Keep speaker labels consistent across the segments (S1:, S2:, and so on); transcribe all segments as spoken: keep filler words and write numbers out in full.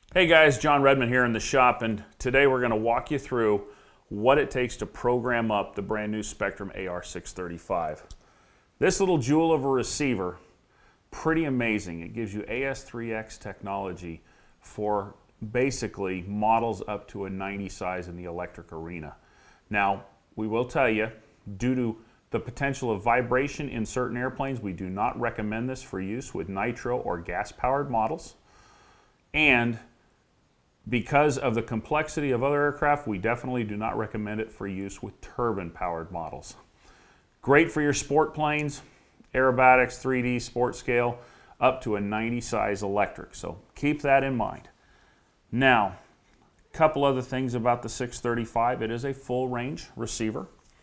S1: Hey guys, John Redmond here in the shop, and today we're going to walk you through what it takes to program up the brand new Spektrum A R six thirty-five. This little jewel of a receiver, pretty amazing. It gives you A S three X technology for basically models up to a ninety size in the electric arena. Now, we will tell you, due to the potential of vibration in certain airplanes, we do not recommend this for use with nitro or gas-powered models. And because of the complexity of other aircraft, we definitely do not recommend it for use with turbine-powered models. Great for your sport planes, aerobatics, three D, sport scale, up to a ninety size electric. So keep that in mind. Now, a couple other things about the six thirty-five. It is a full range receiver.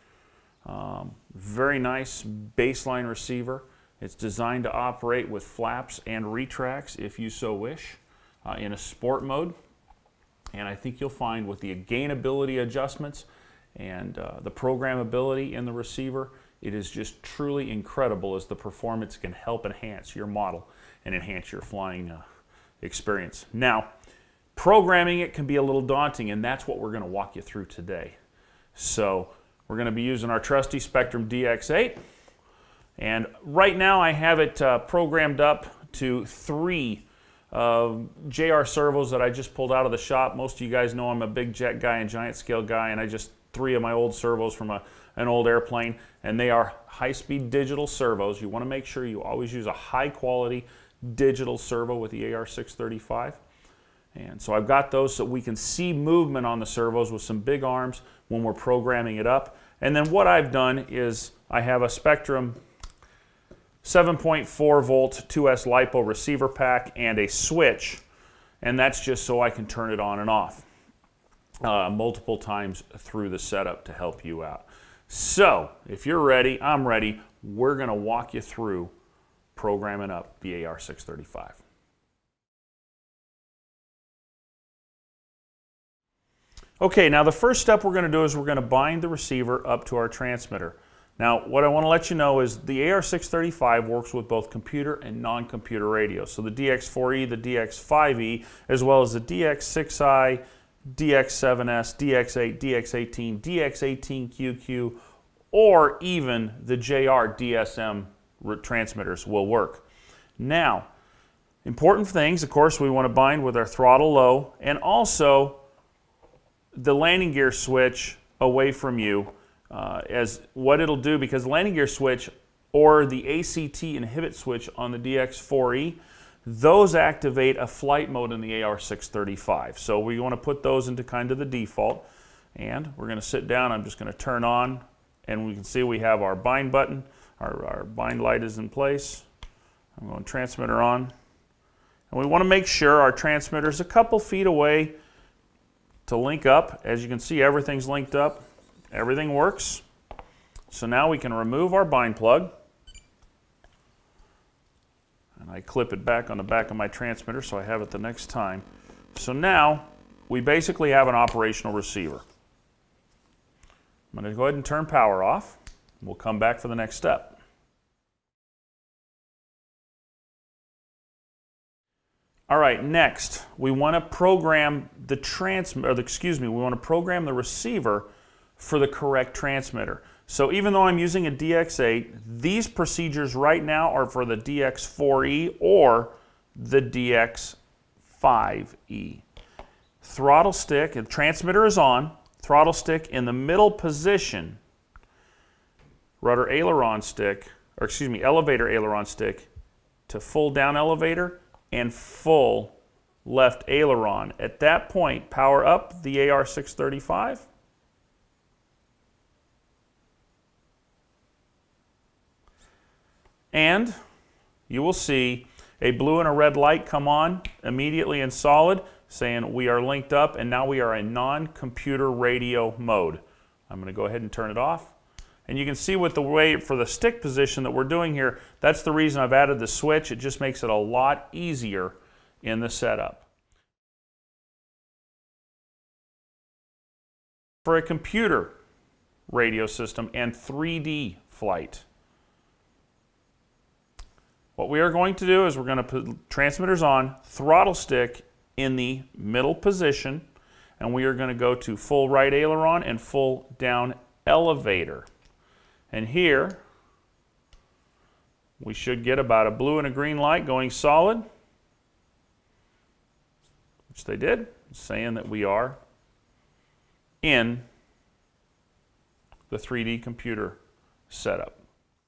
S1: Um, very nice baseline receiver. It's designed to operate with flaps and retracts if you so wish uh, in a sport mode. And I think you'll find with the gainability adjustments and uh, the programmability in the receiver, it is just truly incredible as the performance can help enhance your model and enhance your flying uh, experience. Now, programming it can be a little daunting, and that's what we're going to walk you through today. So we're going to be using our trusty Spektrum D X eight, and right now I have it uh, programmed up to three Uh, J R servos that I just pulled out of the shop. Most of you guys know I'm a big jet guy and giant scale guy, and I just three of my old servos from a, an old airplane, and they are high-speed digital servos. You want to make sure you always use a high-quality digital servo with the A R six thirty-five. And so I've got those so we can see movement on the servos with some big arms when we're programming it up. And then what I've done is I have a Spektrum seven point four volt two S LiPo receiver pack and a switch, and that's just so I can turn it on and off uh, multiple times through the setup to help you out. So if you're ready, I'm ready. We're going to walk you through programming up the A R six thirty-five. Okay, now the first step we're going to do is we're going to bind the receiver up to our transmitter. Now, what I want to let you know is the A R six thirty-five works with both computer and non-computer radios. So the D X four E, the D X five E, as well as the D X six I, D X seven S, D X eight, D X eighteen, D X eighteen Q Q, or even the J R D S M transmitters will work. Now, important things, of course, we want to bind with our throttle low and also the landing gear switch away from you. Uh, as what it'll do, because the landing gear switch or the A C T inhibit switch on the D X four E, those activate a flight mode in the A R six thirty-five. So we want to put those into kind of the default, and we're going to sit down. I'm just going to turn on, and we can see we have our bind button. Our, our bind light is in place. I'm going transmitter on, and we want to make sure our transmitter is a couple feet away to link up. As you can see, everything's linked up. Everything works. So now we can remove our bind plug. And I clip it back on the back of my transmitter so I have it the next time. So now we basically have an operational receiver. I'm going to go ahead and turn power off. We'll come back for the next step. All right, next we want to program the transmitter, or the, excuse me, we want to program the receiver for the correct transmitter. So even though I'm using a D X eight, these procedures right now are for the D X four E or the D X five E. Throttle stick, the transmitter is on, throttle stick in the middle position, rudder aileron stick, or excuse me, elevator aileron stick to full down elevator and full left aileron. At that point, power up the A R six thirty-five. And you will see a blue and a red light come on immediately in solid saying we are linked up, and now we are in non-computer radio mode. I'm going to go ahead and turn it off. And you can see with the way for the stick position that we're doing here, that's the reason I've added the switch. It just makes it a lot easier in the setup. For a computer radio system and three D flight, what we are going to do is we're going to put transmitters on, throttle stick in the middle position, and we are going to go to full right aileron and full down elevator. And here we should get about a blue and a green light going solid, which they did, saying that we are in the three D computer setup.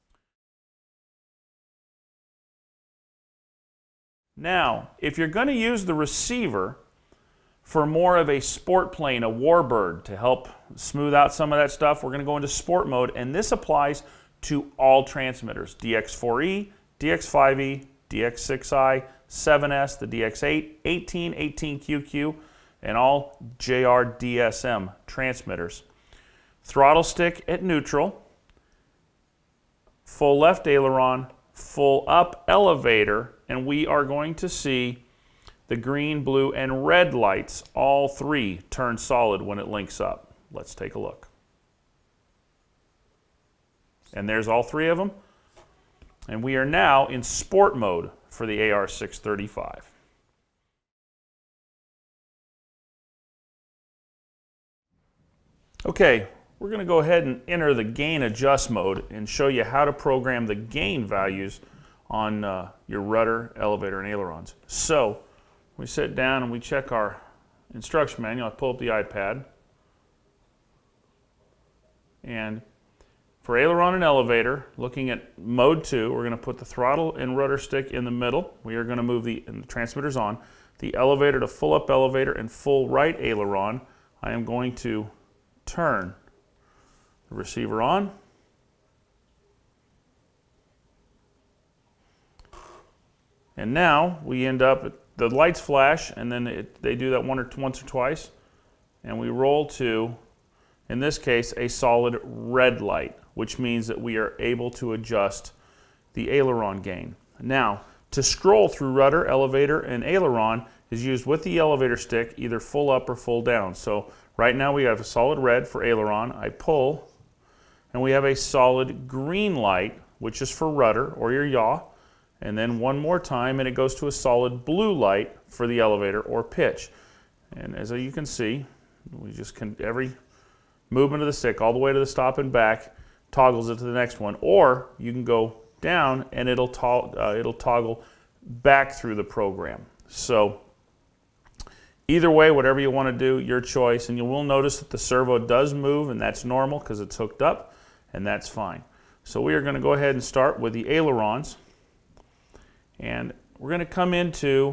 S1: Now, if you're going to use the receiver for more of a sport plane, a warbird, to help smooth out some of that stuff, we're going to go into sport mode, and this applies to all transmitters, D X four E, D X five E, D X six I, seven S, the D X eight, eighteen, eighteen Q Q, and all J R D S M transmitters. Throttle stick at neutral, full left aileron, full up elevator, and we are going to see the green, blue, and red lights, all three, turn solid when it links up. Let's take a look. And there's all three of them. And we are now in sport mode for the A R six thirty-five. Okay, we're going to go ahead and enter the gain adjust mode and show you how to program the gain values on uh, your rudder, elevator, and ailerons. So we sit down and we check our instruction manual. I pull up the iPad, and for aileron and elevator, looking at mode two, we're going to put the throttle and rudder stick in the middle. We are going to move the, and the transmitters on, the elevator to full up elevator and full right aileron. I am going to turn the receiver on. And now we end up, the lights flash, and then it, they do that one or once or twice, and we roll to, in this case, a solid red light, which means that we are able to adjust the aileron gain. Now, to scroll through rudder, elevator, and aileron is used with the elevator stick, either full up or full down. So right now we have a solid red for aileron. I pull, and we have a solid green light, which is for rudder or your yaw. And then one more time, and it goes to a solid blue light for the elevator or pitch. And as you can see, we just can, every movement of the stick all the way to the stop and back toggles it to the next one. Or you can go down and it'll, to, uh, it'll toggle back through the program. So either way, whatever you want to do, your choice. And you will notice that the servo does move, and that's normal because it's hooked up, and that's fine. So we are going to go ahead and start with the ailerons. And we're going to come into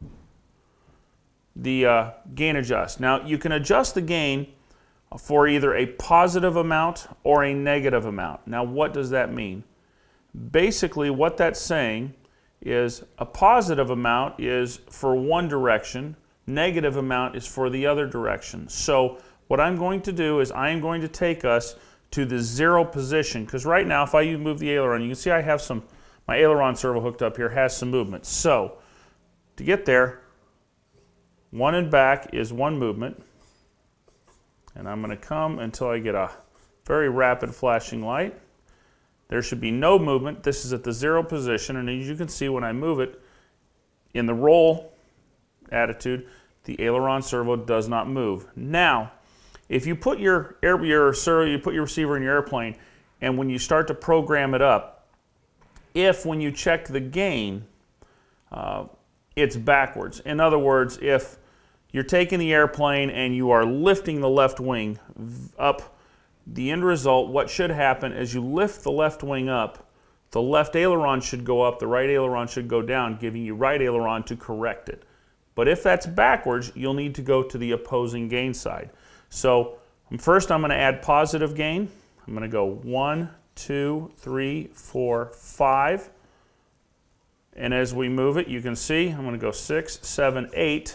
S1: the uh, gain adjust. Now, you can adjust the gain for either a positive amount or a negative amount. Now, what does that mean? Basically, what that's saying is a positive amount is for one direction, negative amount is for the other direction. So what I'm going to do is I am going to take us to the zero position, because right now, if I move the aileron, you can see I have some, my aileron servo hooked up here has some movement. So to get there, one and back is one movement, and I'm going to come until I get a very rapid flashing light. There should be no movement. This is at the zero position, and as you can see when I move it in the roll attitude, the aileron servo does not move. Now, if you put your air, your servo, you put your receiver in your airplane, and when you start to program it up, if when you check the gain, uh, it's backwards. In other words, if you're taking the airplane and you are lifting the left wing up, the end result, what should happen is you lift the left wing up, the left aileron should go up, the right aileron should go down, giving you right aileron to correct it. But if that's backwards, you'll need to go to the opposing gain side. So first I'm going to add positive gain. I'm going to go one, two, three, four, five. And as we move it, you can see I'm going to go six, seven, eight.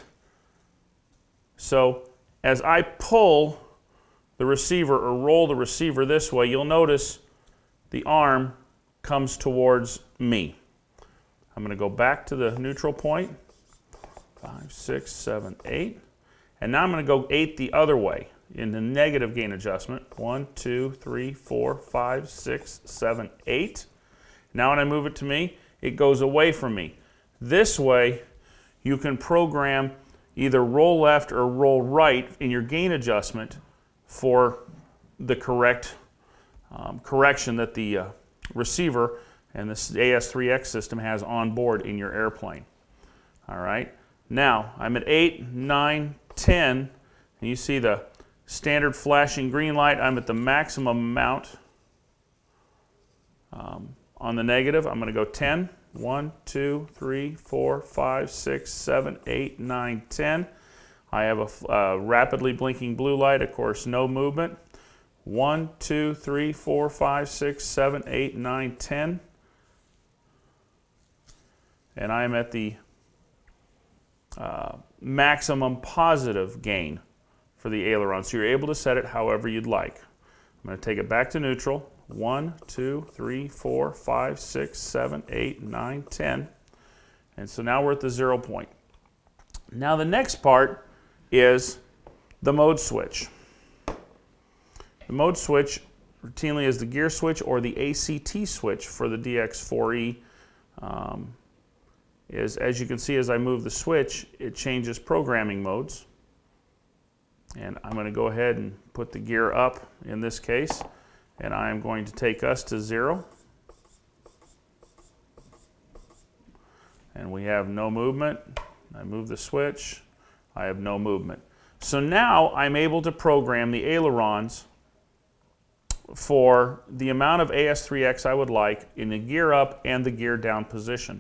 S1: So as I pull the receiver or roll the receiver this way, you'll notice the arm comes towards me. I'm going to go back to the neutral point. Five, six, seven, eight. And now I'm going to go eight the other way in the negative gain adjustment. One, two, three, four, five, six, seven, eight. Now when I move it to me, it goes away from me. This way, you can program either roll left or roll right in your gain adjustment for the correct um, correction that the uh, receiver and this A S three X system has on board in your airplane. All right, now I'm at eight, nine, ten, and you see the standard flashing green light. I'm at the maximum amount um, on the negative. I'm going to go ten. one, two, three, four, five, six, seven, eight, nine, ten. I have a uh, rapidly blinking blue light, of course, no movement. one, two, three, four, five, six, seven, eight, nine, ten. And I'm at the uh, maximum positive gain for the aileron. So you're able to set it however you'd like. I'm going to take it back to neutral. one, two, three, four, five, six, seven, eight, nine, ten. And so now we're at the zero point. Now the next part is the mode switch. The mode switch routinely is the gear switch or the A C T switch for the D X four E. Um, is, as you can see, as I move the switch, it changes programming modes. And I'm going to go ahead and put the gear up in this case. And I am going to take us to zero. And we have no movement. I move the switch. I have no movement. So now I'm able to program the ailerons for the amount of A S three X I would like in the gear up and the gear down position.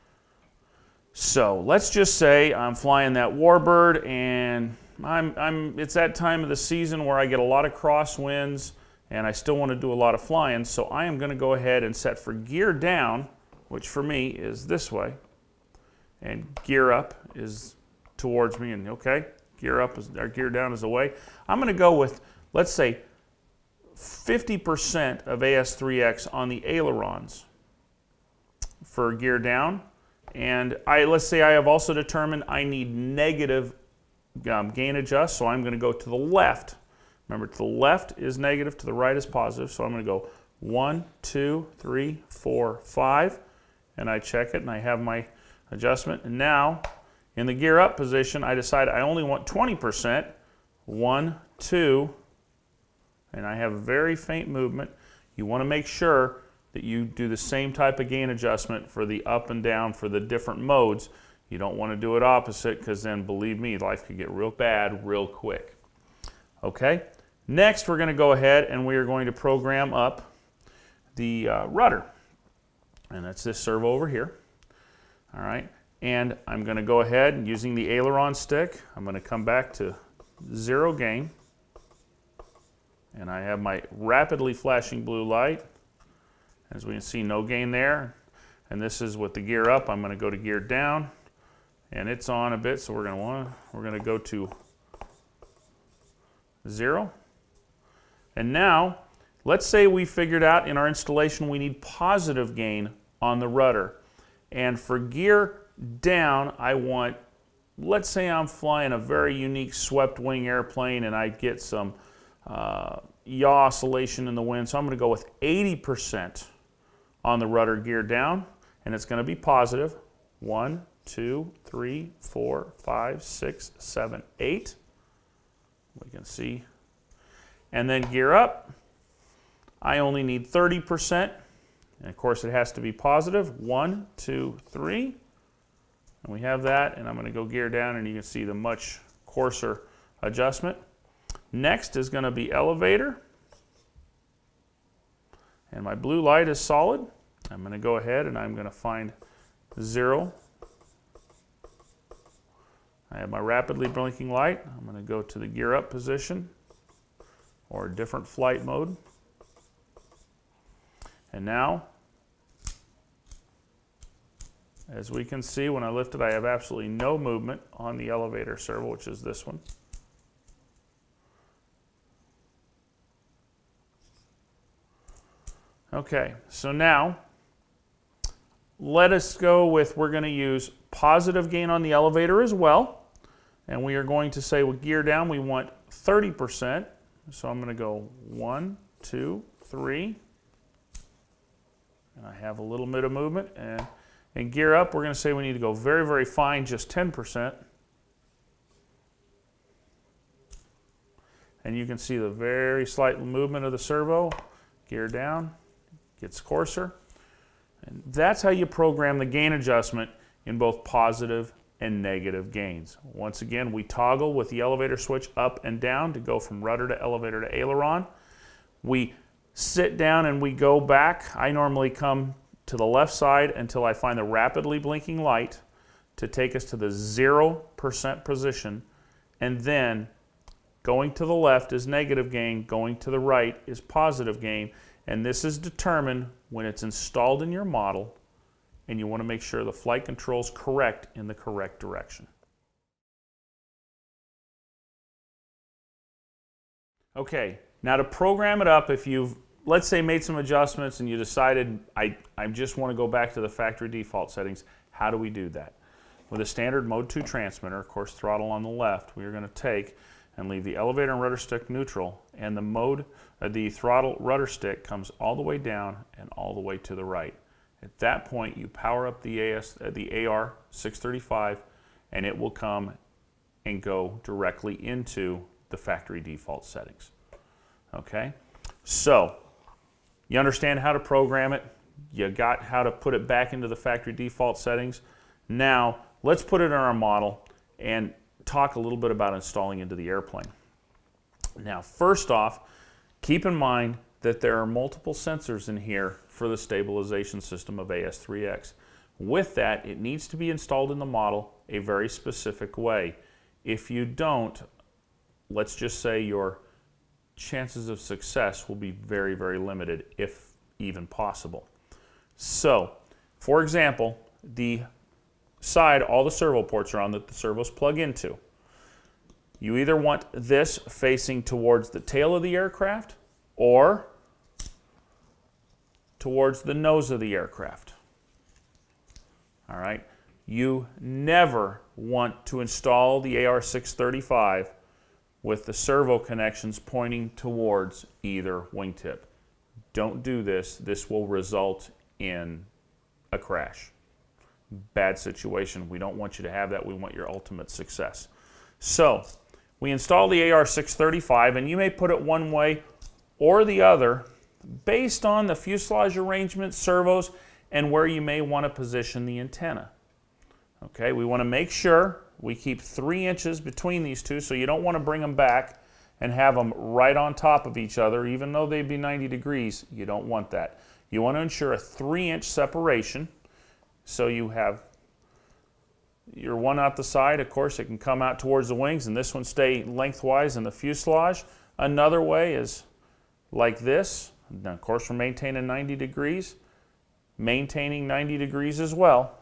S1: So let's just say I'm flying that Warbird and I'm, I'm, it's that time of the season where I get a lot of crosswinds and I still want to do a lot of flying, so I am going to go ahead and set for gear down, which for me is this way, and gear up is towards me, and okay, gear up is, or gear down is away. I'm going to go with, let's say, fifty percent of A S three X on the ailerons for gear down, and I, let's say I have also determined I need negative um, gain adjust, so I'm going to go to the left. Remember, to the left is negative, to the right is positive, so I'm going to go one, two, three, four, five, and I check it, and I have my adjustment. And now, in the gear up position, I decide I only want twenty percent, one, two, and I have very faint movement. You want to make sure that you do the same type of gain adjustment for the up and down for the different modes. You don't want to do it opposite, because then, believe me, life could get real bad real quick. Okay? Next, we're going to go ahead and we are going to program up the uh, rudder. And that's this servo over here. All right. And I'm going to go ahead and using the aileron stick, I'm going to come back to zero gain. And I have my rapidly flashing blue light. As we can see, no gain there. And this is with the gear up. I'm going to go to gear down. And it's on a bit, so we're going to want we're going to go to zero. And now, let's say we figured out in our installation we need positive gain on the rudder. And for gear down, I want, let's say I'm flying a very unique swept wing airplane and I get some uh, yaw oscillation in the wind. So I'm going to go with eighty percent on the rudder gear down, and it's going to be positive. One, two, three, four, five, six, seven, eight. We can see. And then gear up, I only need thirty percent. And of course it has to be positive. One, two, three. And we have that, and I'm going to go gear down, and you can see the much coarser adjustment. Next is going to be elevator. And my blue light is solid. I'm going to go ahead and I'm going to find zero. I have my rapidly blinking light. I'm going to go to the gear up position or a different flight mode. And now, as we can see, when I lift it, I have absolutely no movement on the elevator servo, which is this one. Okay, so now let us go with, we're going to use positive gain on the elevator as well. And we are going to say with gear down, we want thirty percent. So I'm going to go one, two, three. And I have a little bit of movement. And in gear up, we're going to say we need to go very, very fine, just ten percent. and you can see the very slight movement of the servo. Gear down, gets coarser. And that's how you program the gain adjustment in both positive and negative gains. Once again, we toggle with the elevator switch up and down to go from rudder to elevator to aileron. We sit down and we go back. I normally come to the left side until I find the rapidly blinking light to take us to the zero percent position, and then going to the left is negative gain, going to the right is positive gain, and this is determined when it's installed in your model, and you want to make sure the flight control is correct in the correct direction. Okay, now to program it up, if you've, let's say, made some adjustments and you decided, I, I just want to go back to the factory default settings, how do we do that? With a standard mode two transmitter, of course, throttle on the left, we are going to take and leave the elevator and rudder stick neutral, and the mode, uh, the throttle rudder stick comes all the way down and all the way to the right. At that point, you power up the, A S, uh, the A R six thirty-five, and it will come and go directly into the factory default settings. Okay, so you understand how to program it. You got how to put it back into the factory default settings. Now, let's put it in our model and talk a little bit about installing into the airplane. Now, first off, keep in mind that there are multiple sensors in here for the stabilization system of A S three X. With that, it needs to be installed in the model a very specific way. If you don't, let's just say your chances of success will be very, very limited, if even possible. So, for example, the side all the servo ports are on that the servos plug into. You either want this facing towards the tail of the aircraft or towards the nose of the aircraft. All right. You never want to install the A R six thirty-five with the servo connections pointing towards either wingtip. Don't do this. This will result in a crash. Bad situation. We don't want you to have that. We want your ultimate success. So we install the A R six thirty-five, and you may put it one way or the other based on the fuselage arrangement, servos, and where you may want to position the antenna. Okay, we want to make sure we keep three inches between these two, so you don't want to bring them back and have them right on top of each other, even though they'd be ninety degrees. You don't want that. You want to ensure a three inch separation. So you have your one out the side, of course, it can come out towards the wings, and this one stay lengthwise in the fuselage. Another way is like this. Now, of course, we're maintaining ninety degrees, maintaining ninety degrees as well.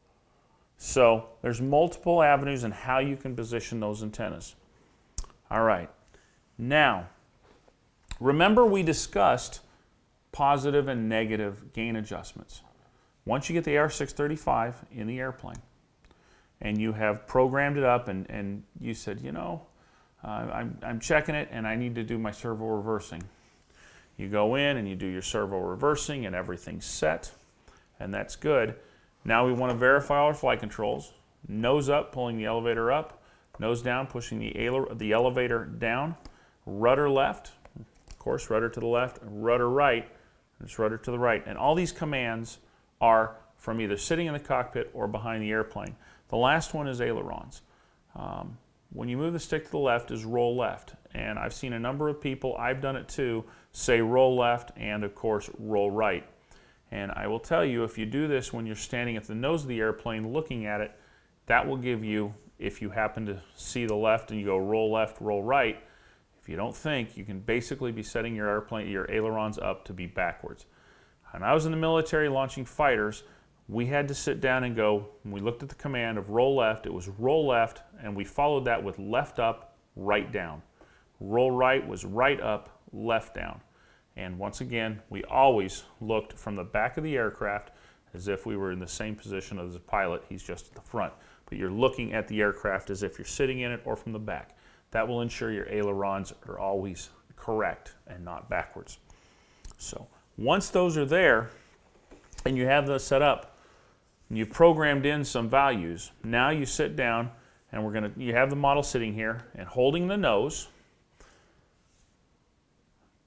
S1: So there's multiple avenues in how you can position those antennas. All right. Now, remember we discussed positive and negative gain adjustments. Once you get the A R six thirty-five in the airplane and you have programmed it up and, and you said, you know, uh, I'm, I'm checking it and I need to do my servo reversing. You go in and you do your servo reversing and everything's set, and that's good. Now we want to verify our flight controls. Nose up, pulling the elevator up. Nose down, pushing the, ele the elevator down. Rudder left, of course, rudder to the left. Rudder right, and it's rudder to the right. And all these commands are from either sitting in the cockpit or behind the airplane. The last one is ailerons. Um, when you move the stick to the left is roll left. And I've seen a number of people, I've done it too, say roll left and of course roll right. And I will tell you, if you do this when you're standing at the nose of the airplane looking at it, that will give you, if you happen to see the left and you go roll left, roll right, if you don't think, you can basically be setting your airplane, your ailerons up to be backwards. When I was in the military launching fighters, we had to sit down and go, when we looked at the command of roll left, it was roll left, and we followed that with left up, right down. Roll right was right up, left down. And once again, we always looked from the back of the aircraft as if we were in the same position as the pilot. He's just at the front. But you're looking at the aircraft as if you're sitting in it or from the back. That will ensure your ailerons are always correct and not backwards. So once those are there and you have those set up and you've programmed in some values, now you sit down and we're going to, you have the model sitting here and holding the nose.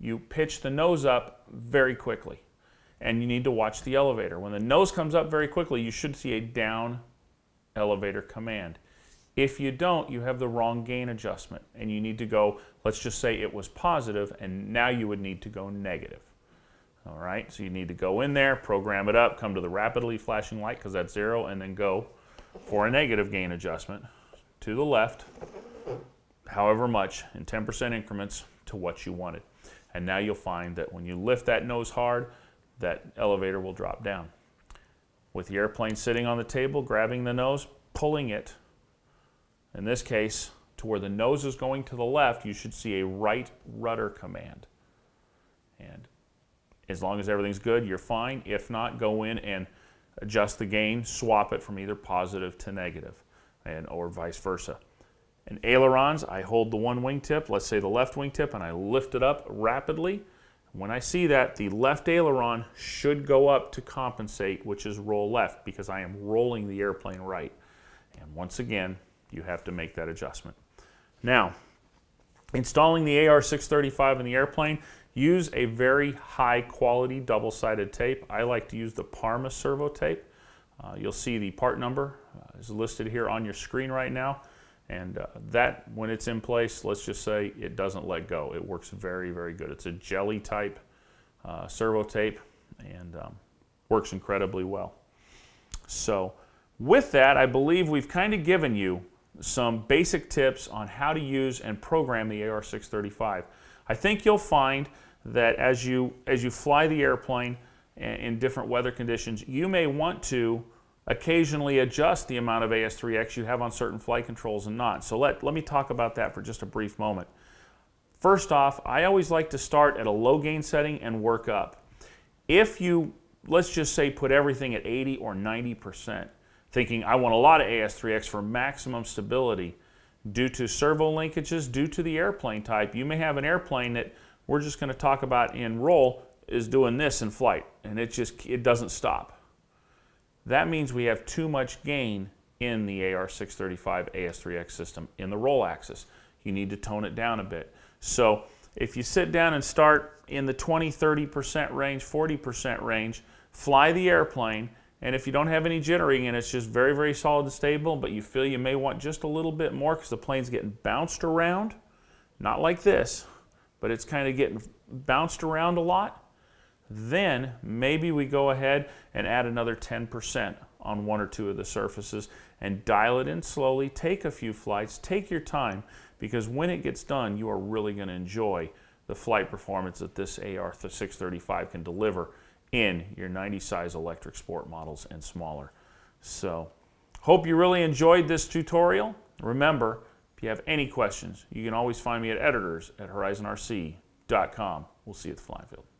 S1: you pitch the nose up very quickly. And you need to watch the elevator. When the nose comes up very quickly, you should see a down elevator command. If you don't, you have the wrong gain adjustment, and you need to go, let's just say it was positive, and now you would need to go negative. All right, so you need to go in there, program it up, come to the rapidly flashing light, because that's zero, and then go for a negative gain adjustment to the left, however much, in ten percent increments to what you wanted. And now you'll find that when you lift that nose hard, that elevator will drop down. With the airplane sitting on the table, grabbing the nose, pulling it, in this case, to where the nose is going to the left, you should see a right rudder command. And as long as everything's good, you're fine. If not, go in and adjust the gain, swap it from either positive to negative, and or vice versa. And ailerons, I hold the one wingtip, let's say the left wingtip, and I lift it up rapidly. When I see that, the left aileron should go up to compensate, which is roll left, because I am rolling the airplane right. And once again, you have to make that adjustment. Now, installing the A R six thirty-five in the airplane, use a very high quality double-sided tape. I like to use the Parma servo tape. Uh, you'll see the part number uh, is listed here on your screen right now. And uh, that, when it's in place, let's just say it doesn't let go. It works very, very good. It's a jelly type uh, servo tape, and um, works incredibly well. So with that, I believe we've kind of given you some basic tips on how to use and program the A R six thirty-five. I think you'll find that as you, as you fly the airplane in different weather conditions, you may want to occasionally adjust the amount of A S three X you have on certain flight controls and not. So let, let me talk about that for just a brief moment. First off, I always like to start at a low gain setting and work up. If you, let's just say, put everything at eighty or ninety percent, thinking I want a lot of A S three X for maximum stability, due to servo linkages, due to the airplane type, you may have an airplane that we're just going to talk about in roll is doing this in flight, and it just, it doesn't stop. That means we have too much gain in the A R six thirty-five A S three X system in the roll axis. You need to tone it down a bit. So if you sit down and start in the twenty, thirty percent range, forty percent range, fly the airplane, and if you don't have any jittering and it's just very, very solid and stable, but you feel you may want just a little bit more because the plane's getting bounced around, not like this, but it's kind of getting bounced around a lot, then maybe we go ahead and add another ten percent on one or two of the surfaces and dial it in slowly, take a few flights, take your time, because when it gets done, you are really going to enjoy the flight performance that this A R six thirty-five can deliver in your ninety size electric sport models and smaller. So, hope you really enjoyed this tutorial. Remember, if you have any questions, you can always find me at editors at horizon R C dot com. We'll see you at the flying field.